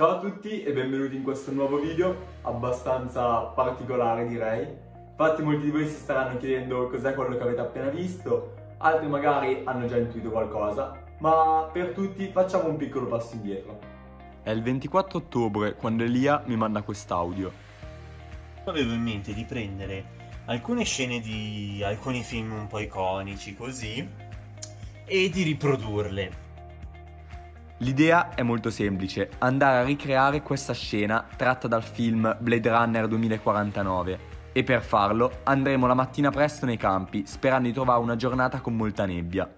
Ciao a tutti e benvenuti in questo nuovo video, abbastanza particolare direi. Infatti molti di voi si staranno chiedendo cos'è quello che avete appena visto, altri magari hanno già intuito qualcosa, ma per tutti facciamo un piccolo passo indietro. È il 24 ottobre quando Elia mi manda quest'audio. Avevo in mente di prendere alcune scene di alcuni film un po' iconici così e di riprodurle. L'idea è molto semplice, andare a ricreare questa scena tratta dal film Blade Runner 2049 e per farlo andremo la mattina presto nei campi sperando di trovare una giornata con molta nebbia.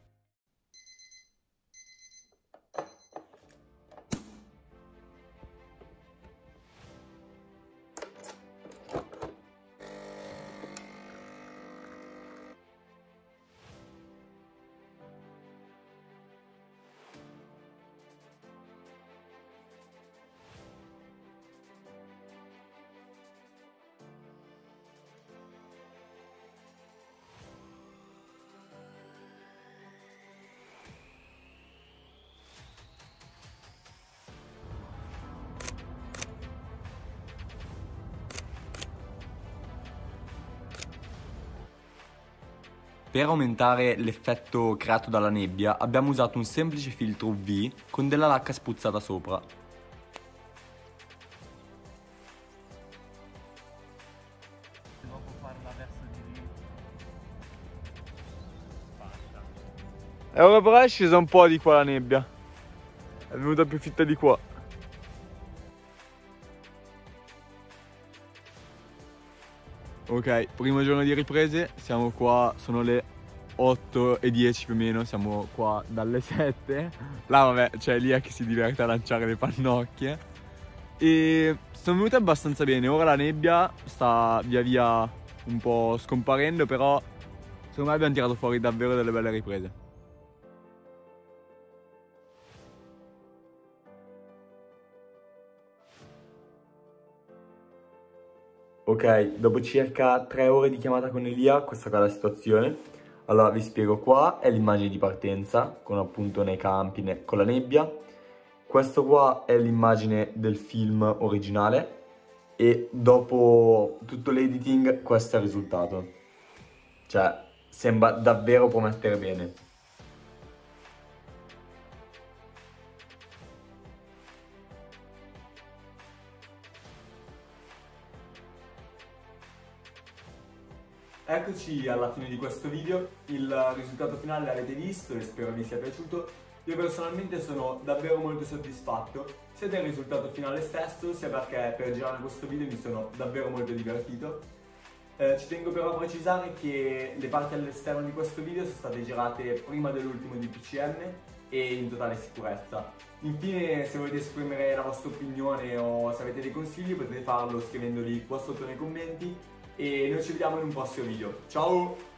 Per aumentare l'effetto creato dalla nebbia abbiamo usato un semplice filtro UV con della lacca spruzzata sopra. Dopo farla verso di lì. Fatta. E ora però è scesa un po' di qua la nebbia. È venuta più fitta di qua. Ok, primo giorno di riprese, siamo qua, sono le 8:10 più o meno, siamo qua dalle 7. Là vabbè, c'è Elia che si diverte a lanciare le pannocchie. E sono venute abbastanza bene, ora la nebbia sta via via un po' scomparendo, però secondo me abbiamo tirato fuori davvero delle belle riprese. Ok, dopo circa 3 ore di chiamata con Elia, questa qua è la situazione. Allora vi spiego, qua è l'immagine di partenza, con appunto nei campi, con la nebbia. Questo qua è l'immagine del film originale e dopo tutto l'editing questo è il risultato. Cioè, sembra davvero promettere bene. Eccoci alla fine di questo video, il risultato finale l'avete visto e spero vi sia piaciuto. Io personalmente sono davvero molto soddisfatto sia del risultato finale stesso, sia perché per girare questo video mi sono davvero molto divertito. Ci tengo però a precisare che le parti all'esterno di questo video sono state girate prima dell'ultimo DPCM e in totale sicurezza. Infine, se volete esprimere la vostra opinione o se avete dei consigli potete farlo scrivendoli qua sotto nei commenti. E noi ci vediamo in un prossimo video. Ciao!